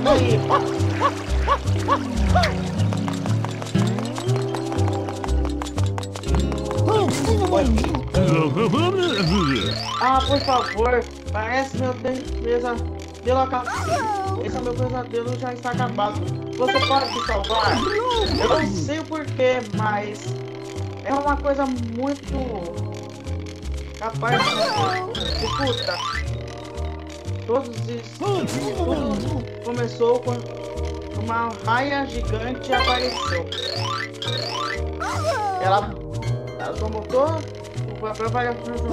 Aí. Ah, por favor, parece meu pesadelo acabado. Esse é meu pesadelo já está acabado. Você pode me salvar? Eu não sei o porquê, mas é uma coisa muito capaz de... Escuta. Tudo começou quando uma raia gigante apareceu. Ela tomou todo o papel para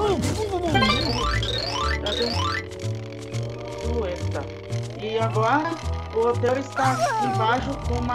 e agora o hotel está embaixo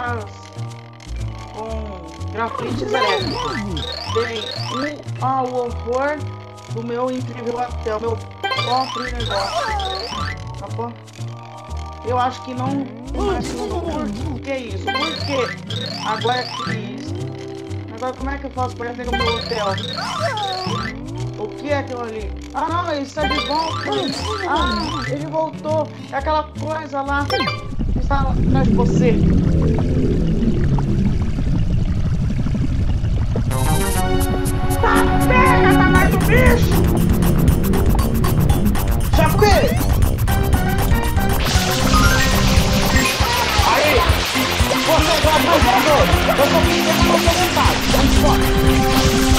com grafites elétricos. Bem, ao horror do meu incrível hotel, meu próprio negócio. Tá bom? Eu acho que não começa por que isso? Por quê? Agora que isso? Agora como é que eu faço para entrar no meu hotel? O que é aquilo ali? Ah não, ele está de volta! Ah, ele voltou! É aquela coisa lá que está atrás de você! Tá pega, tamanho do bicho! Chapé! Aí! Você agora mais jogador! Eu só vim ter uma vontade! Vamos embora!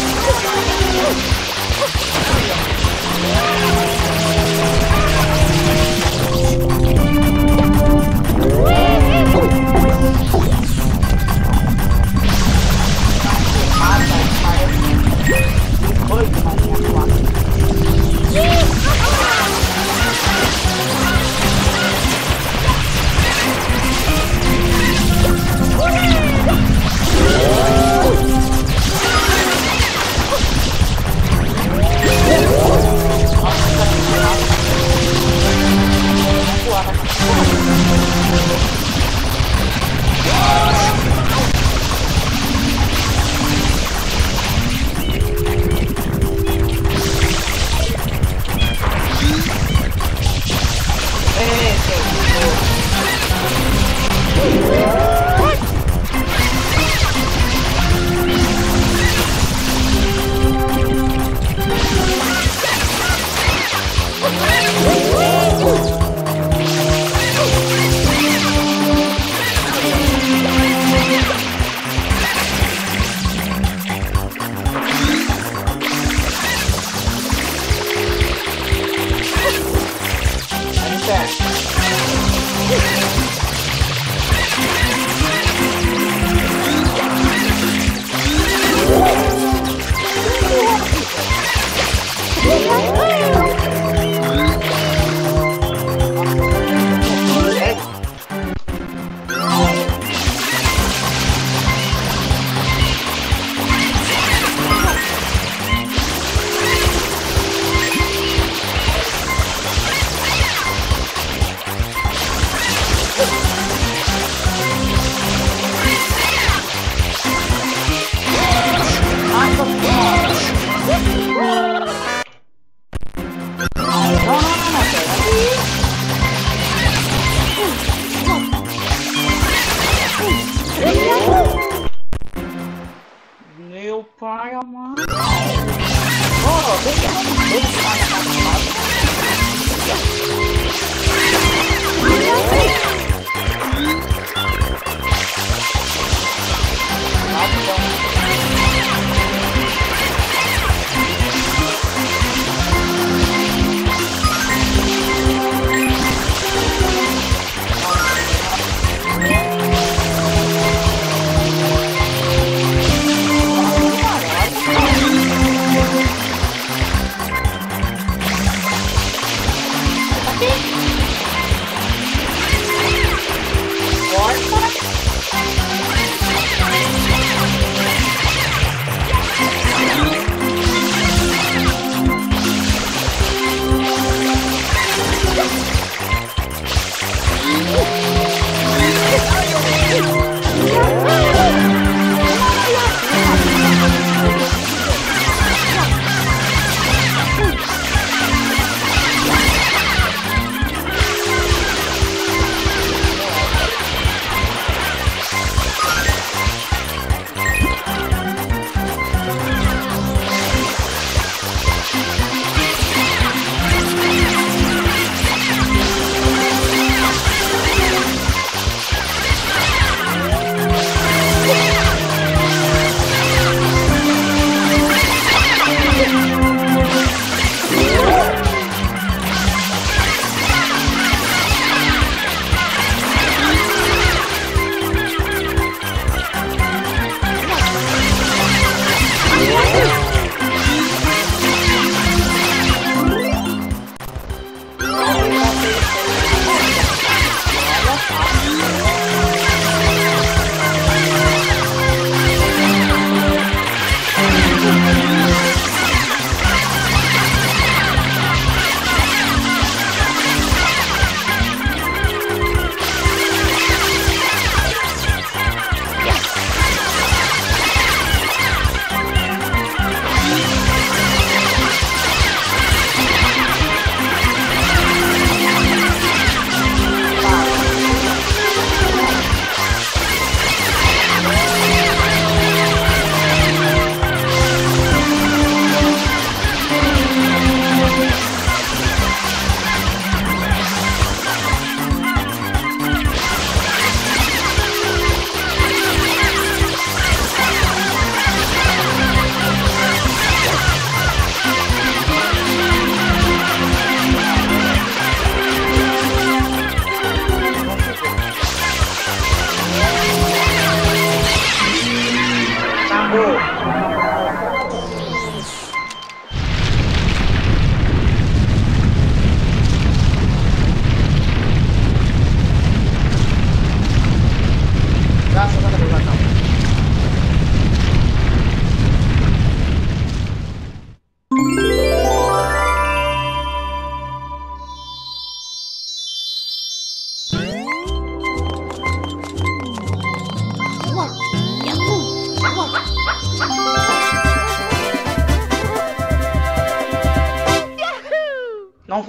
Meu pai amado.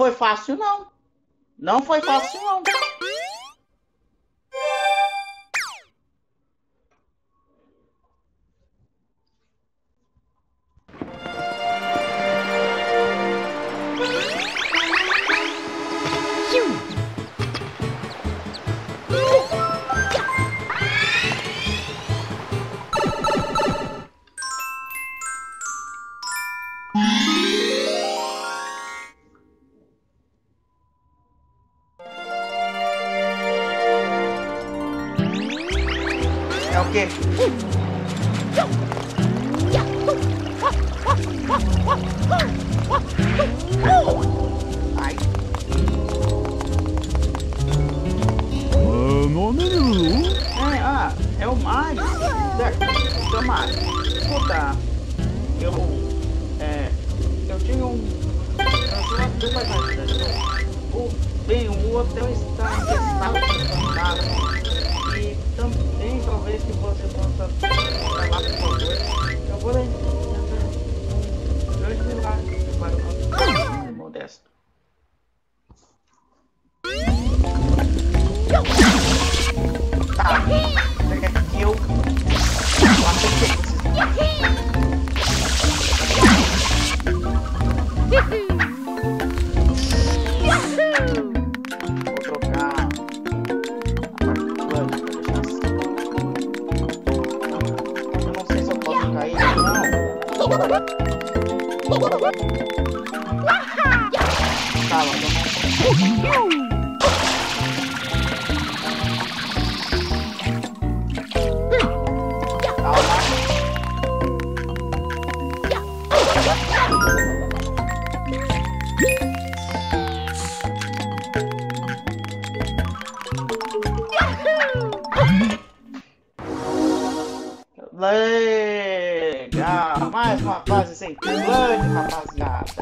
foi fácil, não. Não foi fácil, não. É o quê? Ai. É o Mario. Certo, é o Mario. Escuta, eu tinha bem, o hotel está infestado com fantasmas. E também talvez que você possa falar por favor. Eu vou ler. Grande milagre para o nosso modesto. Tá, você quer que eu faça o que? Vou trocar a partitura pra deixar assim. Eu não sei se eu posso cair, não. Tá, mas legal! Mais uma fase sem plano, rapaziada!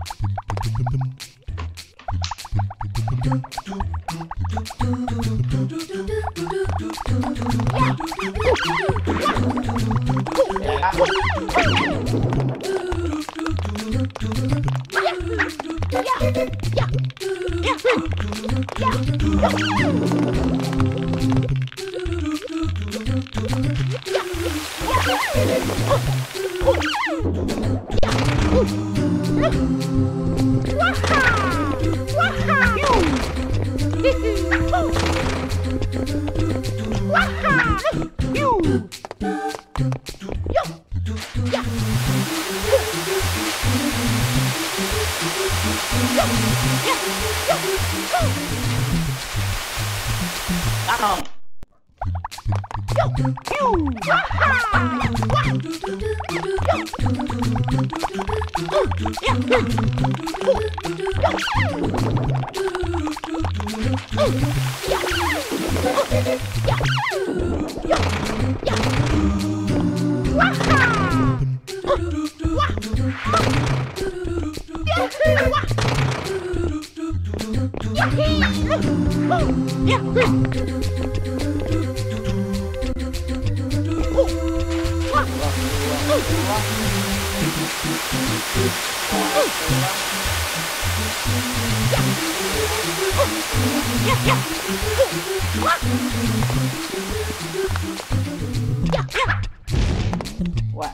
Ué.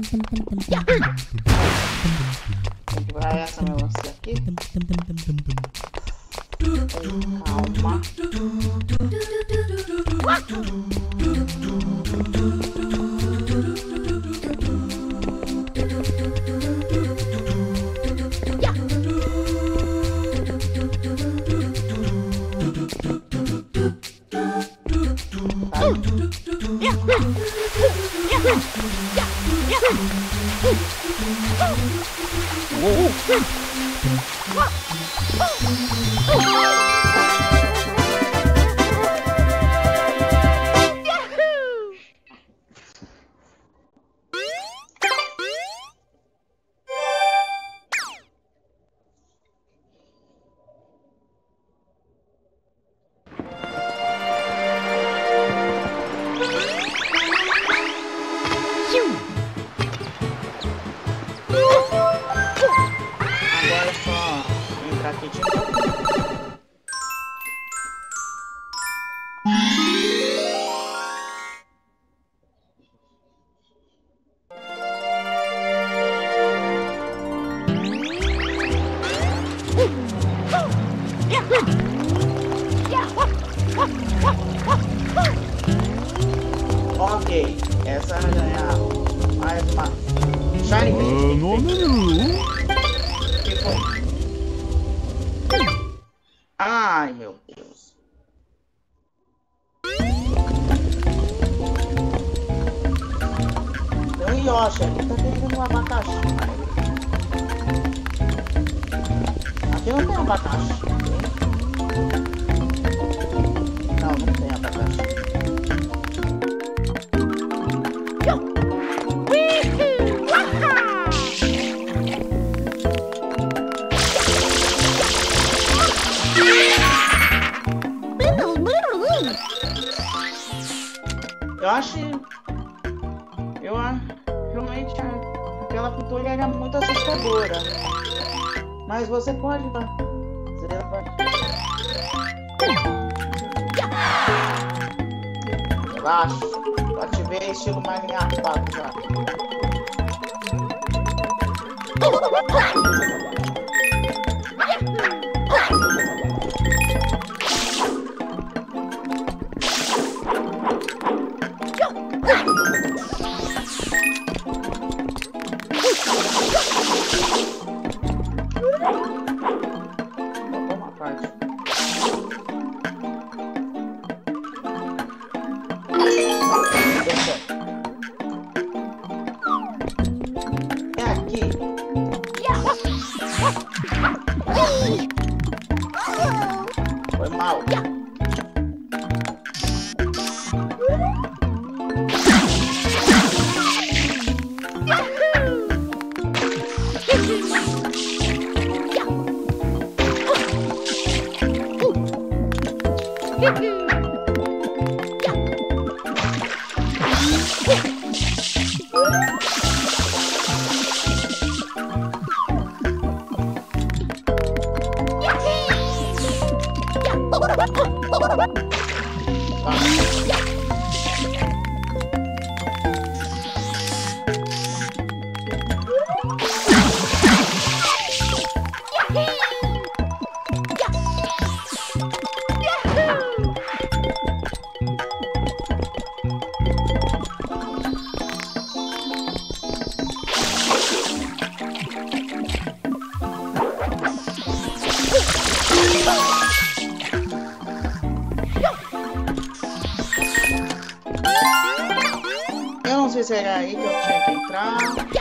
Tem que virar essa melancia aqui. Calma. Agora é só entrar aqui de Ok, essa vai ganhar mais uma Shiny Bean. O que foi? Ai, meu Deus. Tem um Yoshi ali, tá querendo um abacaxi. Aqui não tem abacaxi. Não, não tem abacaxi. Realmente aquela pintura era muito assustadora. Mas você pode dar. Relaxa, eu ativei estilo Minecraft já. Foi mal. Eu não sei se era aí que eu tinha que entrar.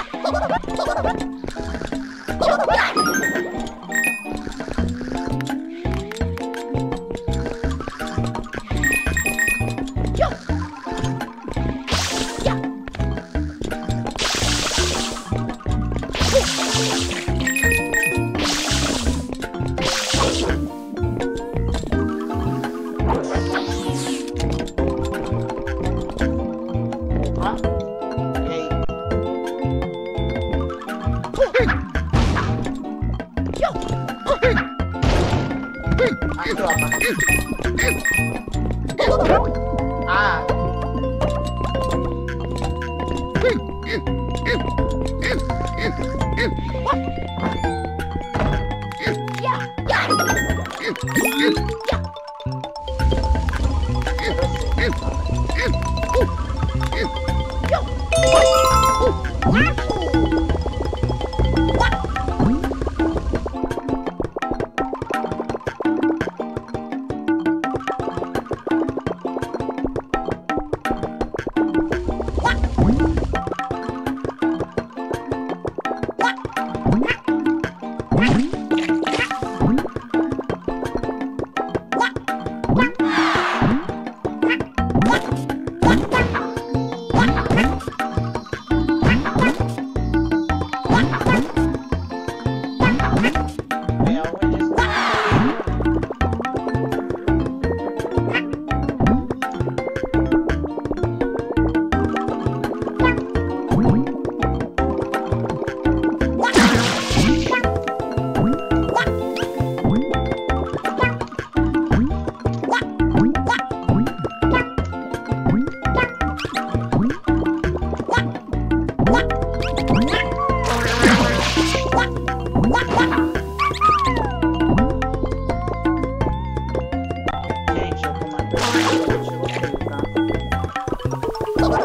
Ah.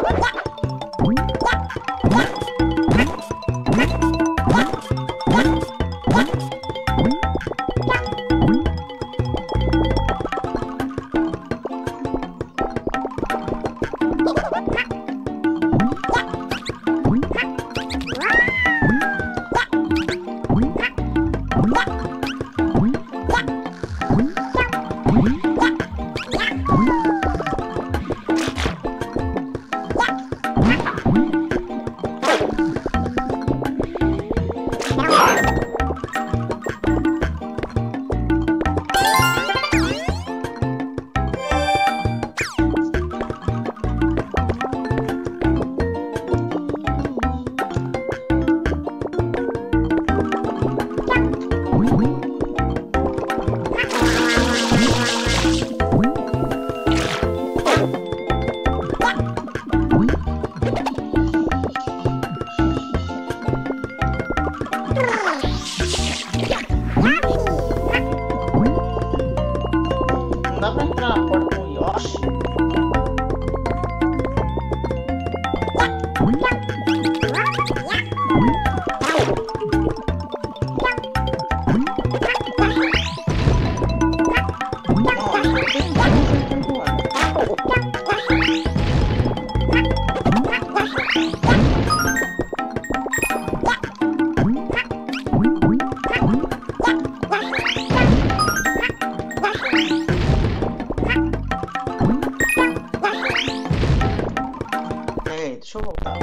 Deixa eu voltar.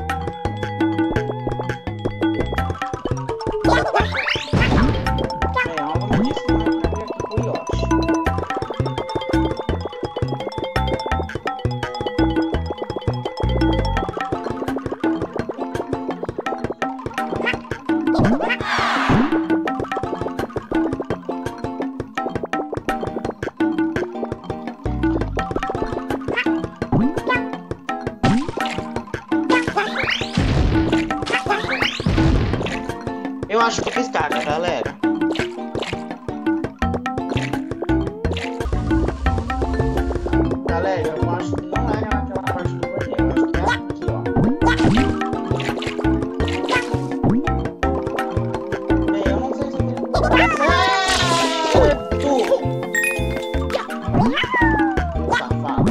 Algo me disse que não é pra vir aqui pro Yoshi. Eu acho que fiz caca, galera. Galera, eu acho que não era naquela parte do banheiro. Eu acho que é aqui, ó. Bem, eu não sei se... Safado.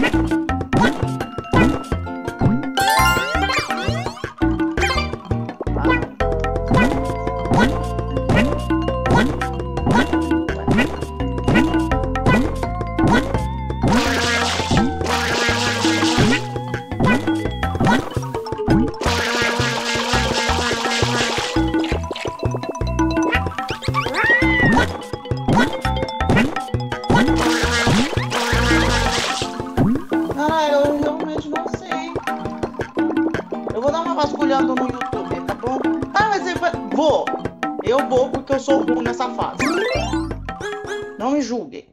Eu realmente não sei. Eu vou dar uma vasculhando no YouTube, tá bom? Ah, mas eu vou. Eu vou porque eu sou ruim nessa fase. Não me julguem.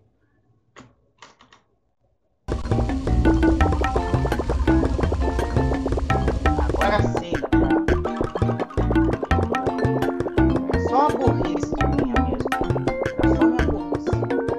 Agora sim, dá pra... É só a burrice minha mesmo. É só minha burrice.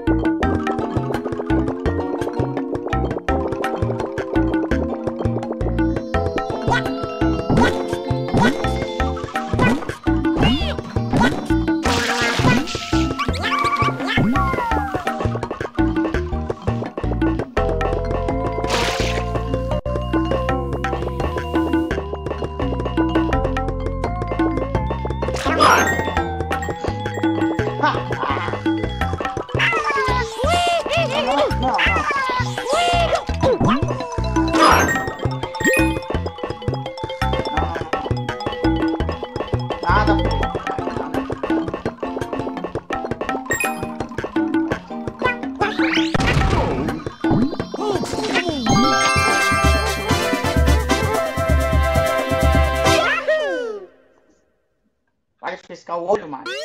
Vai piscar o olho, mano.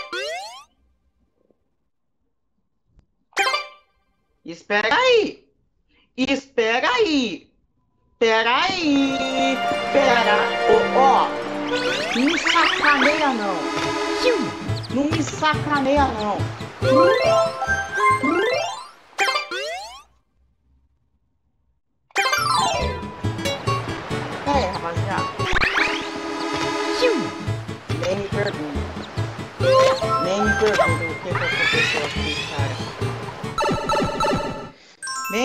Espera aí. Espera aí. Espera aí. Espera. Ó. Não me sacaneia, não. Não me sacaneia, não.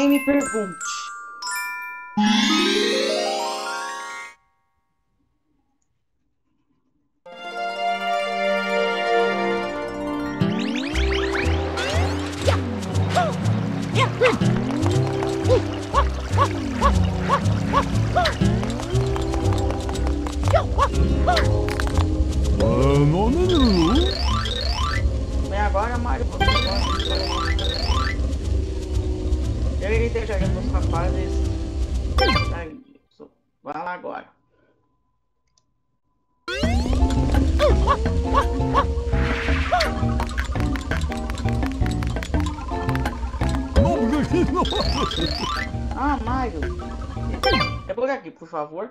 nem me pergunte. Bem, agora, Mario, você pode... Eu irei deixar os rapazes... Vai lá agora. Ah, Mario. É por aqui, por favor.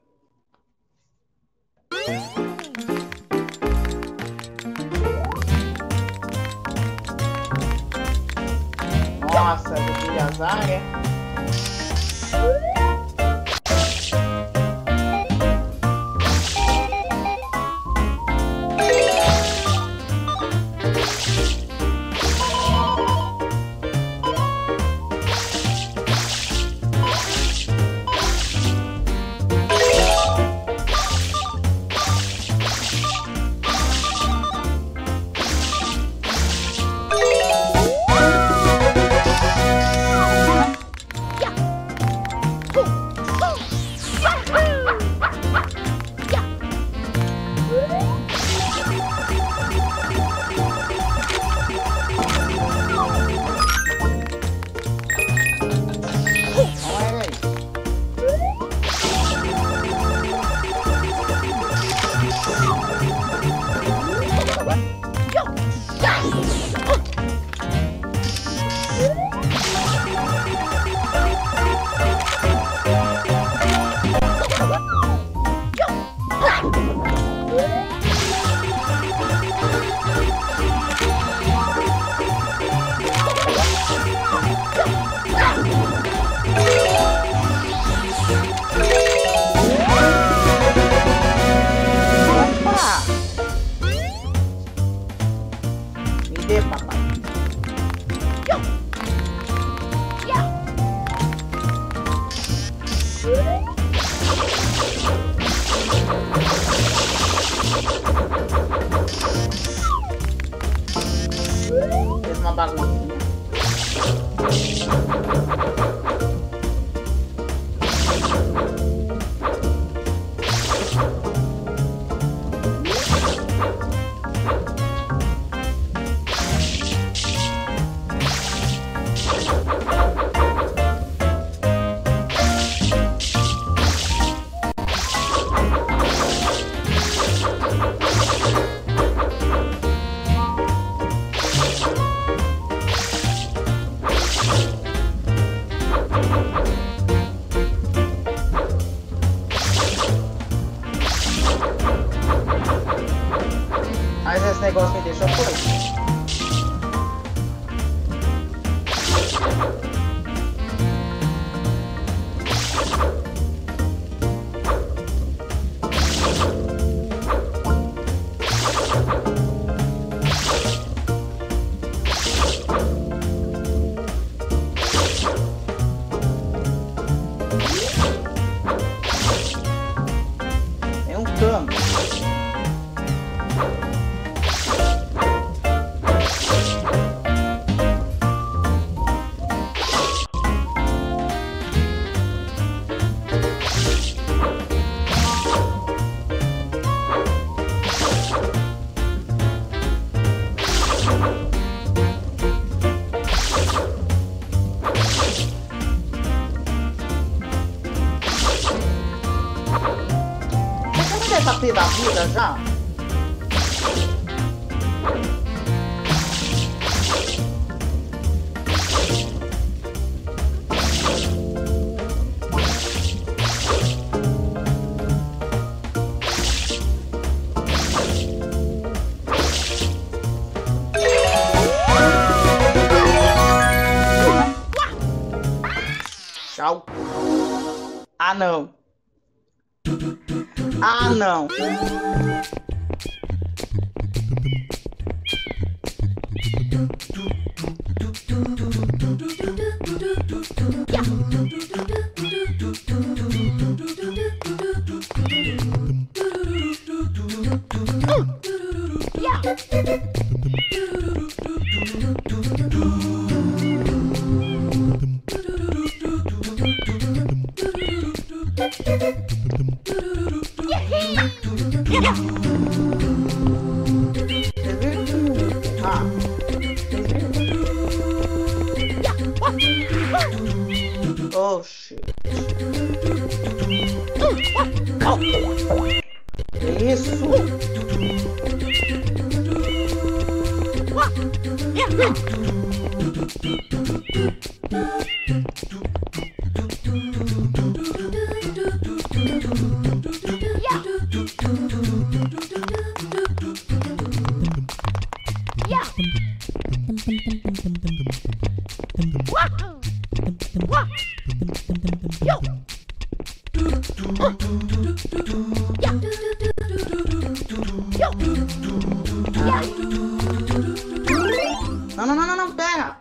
Nossa, eu tive azar, né? Fez uma baguncinha. Mas esse negócio me deixou doido. Tem um cano. Essa P da vida já? Tchau. Ah, não. Ah, não. Oh shit. Que isso? Não, pega!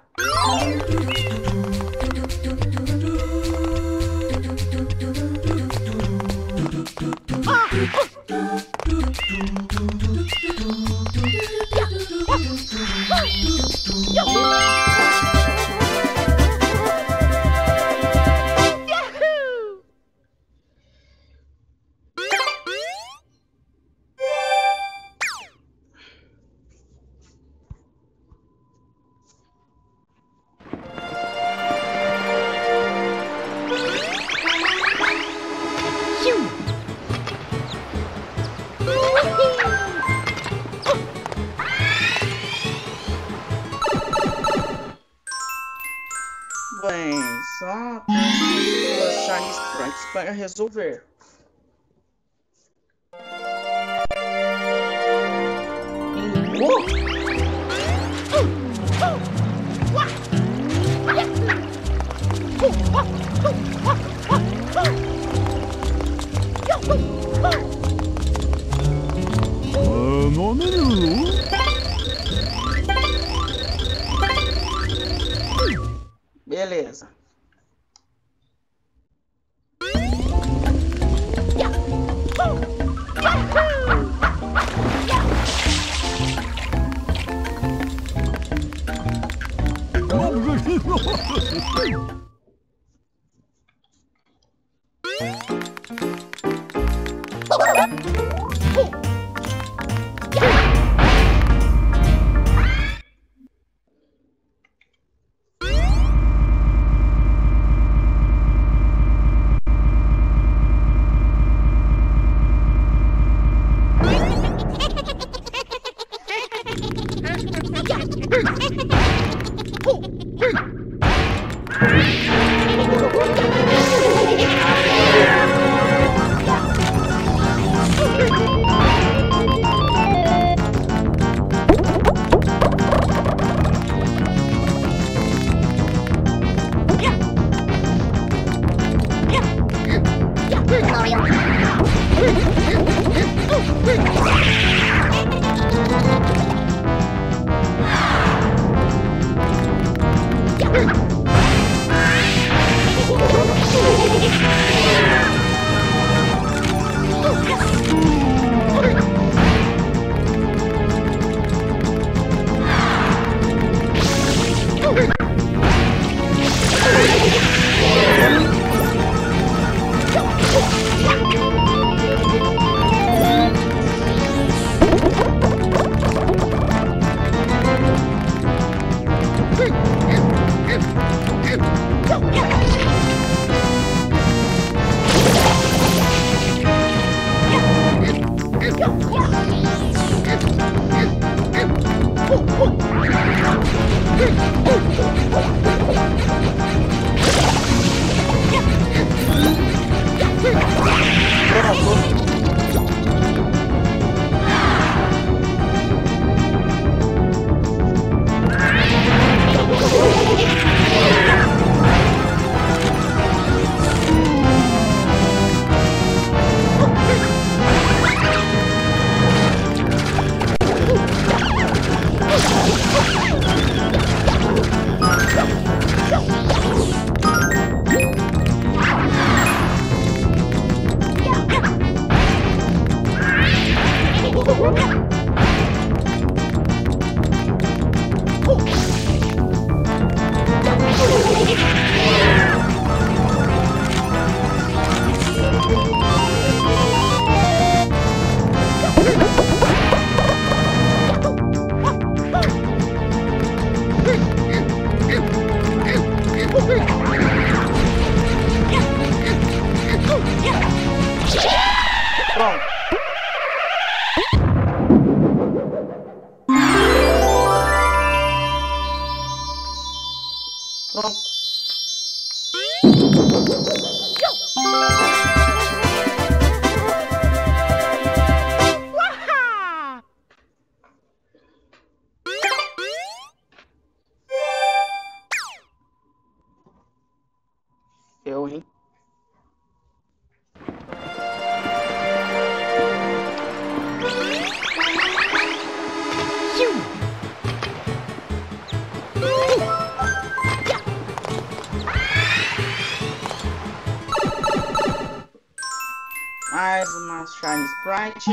Bem, só tem duas Shiny Sprites para resolver. Beleza. Pronto. Pronto. Hein? Mais uma Shine Sprite.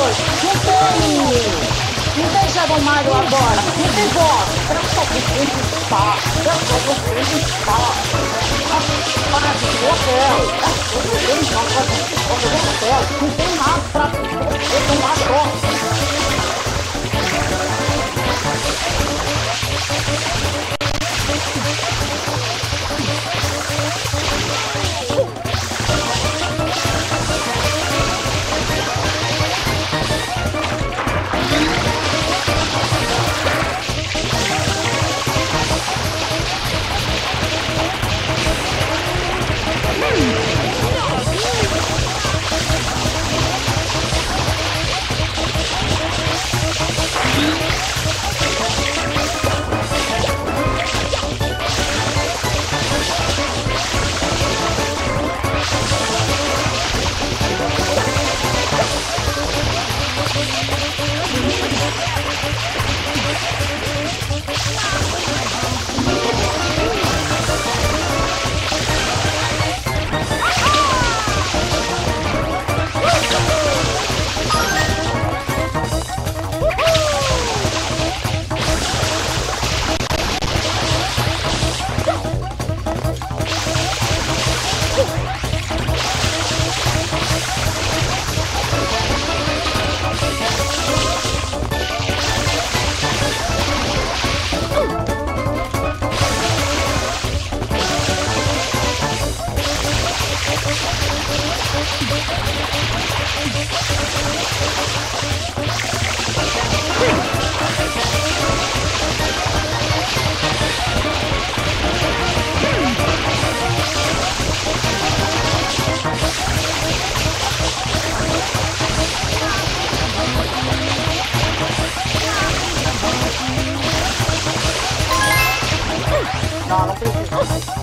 Não tem Shadow Mario agora. Não tem voz. Era só você estar. Era só você estar. Para de hotel. Não tem nada pra você tomar só. Não, não precisa.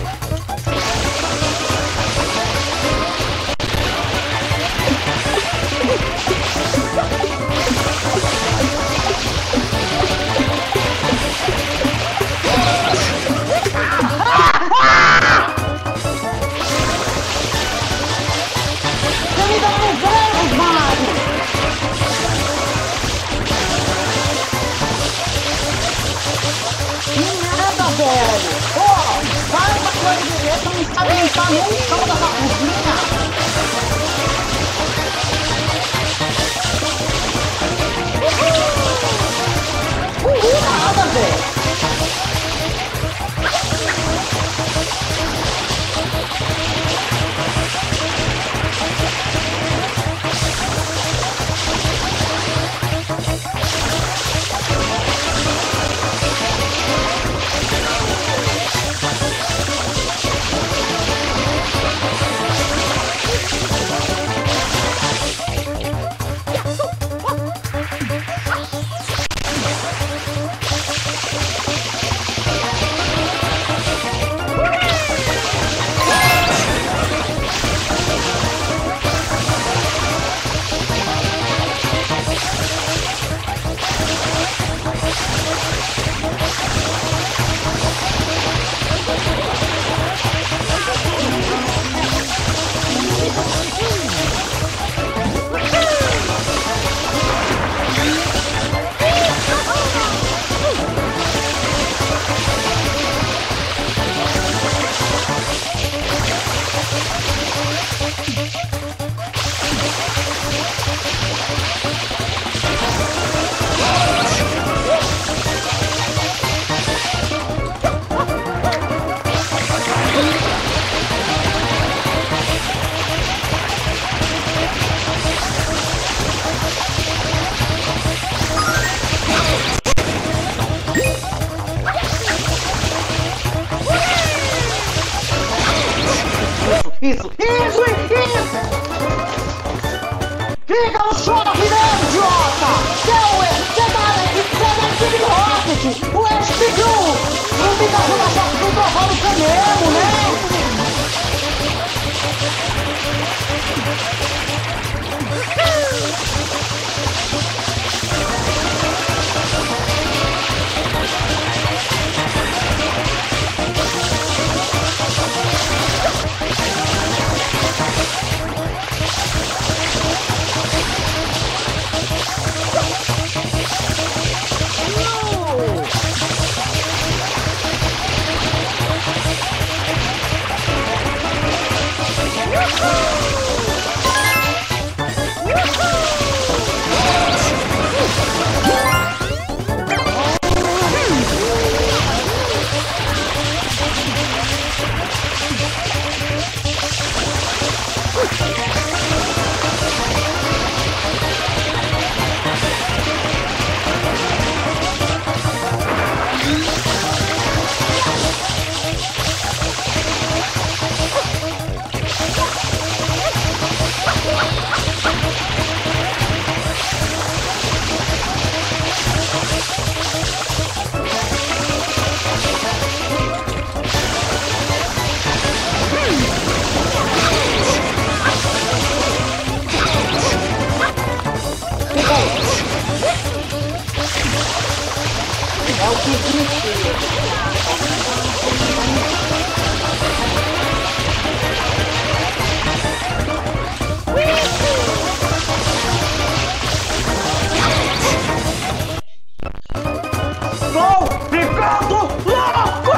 Não sabe limpar nem o chão da cozinha. Nada, velho. Isso! Fica no choque, né, idiota! Você tá aqui no Rocket! O Ash pediu! Não fica jogando essa puta fábrica mesmo, né? que tristeza. Estou ficando louco!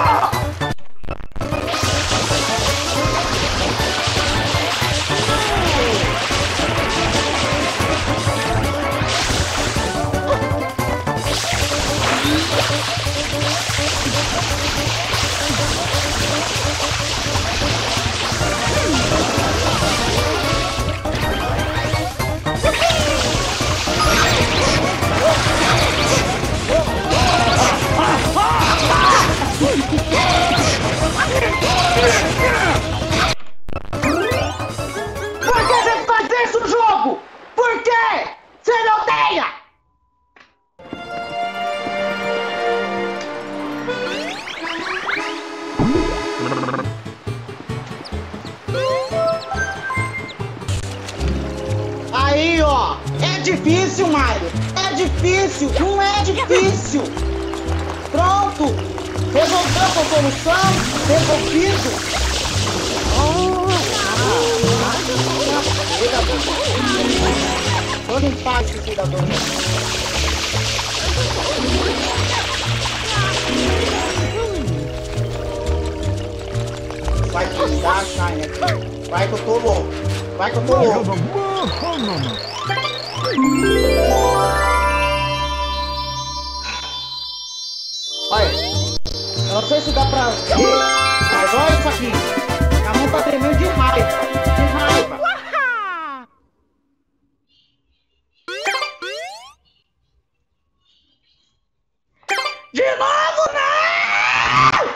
Por que você faz isso no jogo? Por quê? Você me odeia! Aí, ó, é difícil, Mario. É difícil, não é difícil. Pronto, resolveu com solução, resolvido. Vou limpar esse cidadão. Vai que dá, Shine aqui. Vai que eu tô louco. Vai que eu tô louco. Olha, eu não sei se dá pra ver, mas olha isso aqui. Minha mão tá tremendo de raiva. De raiva. De novo, não!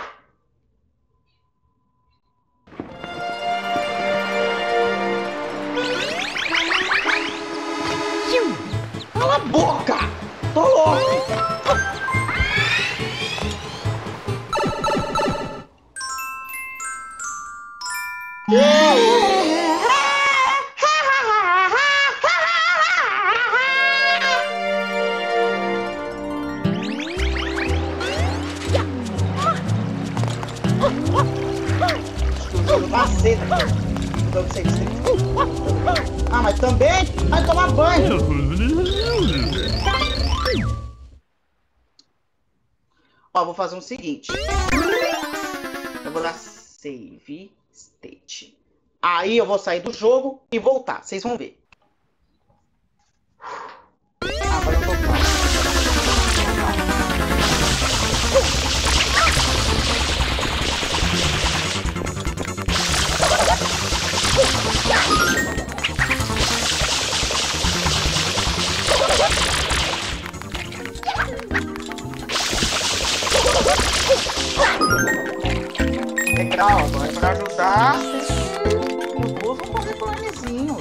Cala a boca! Tô louco! Ah, mas também vai tomar banho. Ó, vou fazer o seguinte. Eu vou dar save state. Aí eu vou sair do jogo e voltar. Vocês vão ver. Agora eu tô pronto. Legal, agora para ajudar os boas vão fazer planezinhos.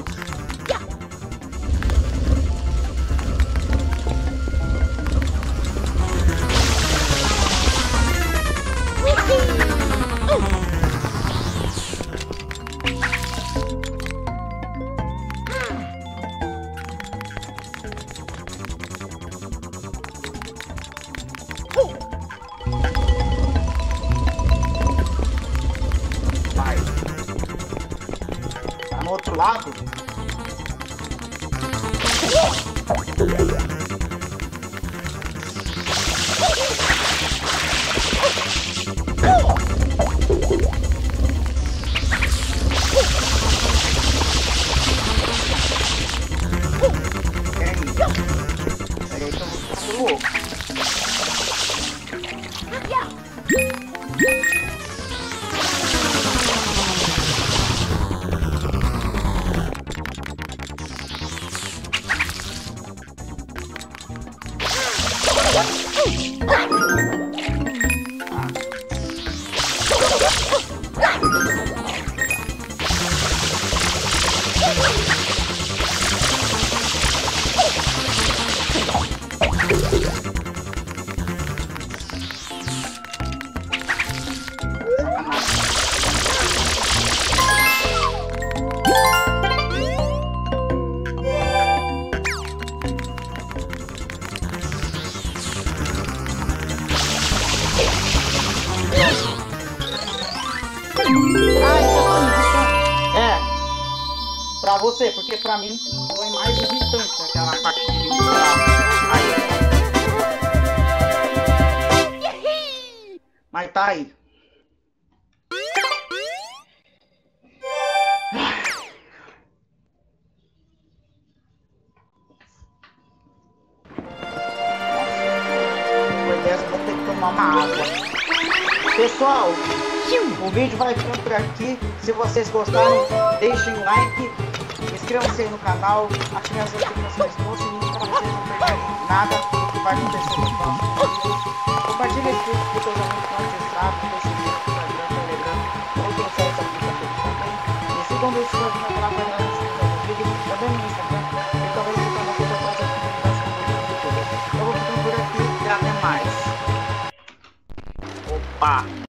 No outro lado. Peraí que eu vou ficar louco. Ah, isso é irritante. É. Pra você, porque pra mim foi mais irritante aquela parte de limpar. Aí. Mas tá aí. Depois dessa eu vou ter que tomar uma água. Pessoal, o vídeo vai ficando por aqui. Se vocês gostaram, deixem um like, inscrevam-se aí no canal, ativem as notificações no sininho para vocês não perderem nada do que vai acontecer nos próximos vídeos. Compartilhe esse vídeo com seus amigos no WhatsApp, no Facebook, no Instagram, no Telegram, outros sites aplicativos também. E sigam o Silvio no canal para não se perder do vídeo, também no Instagram, e também no canal que eu faço a comunicação do YouTube. Eu vou ficando por aqui e até mais. Opa!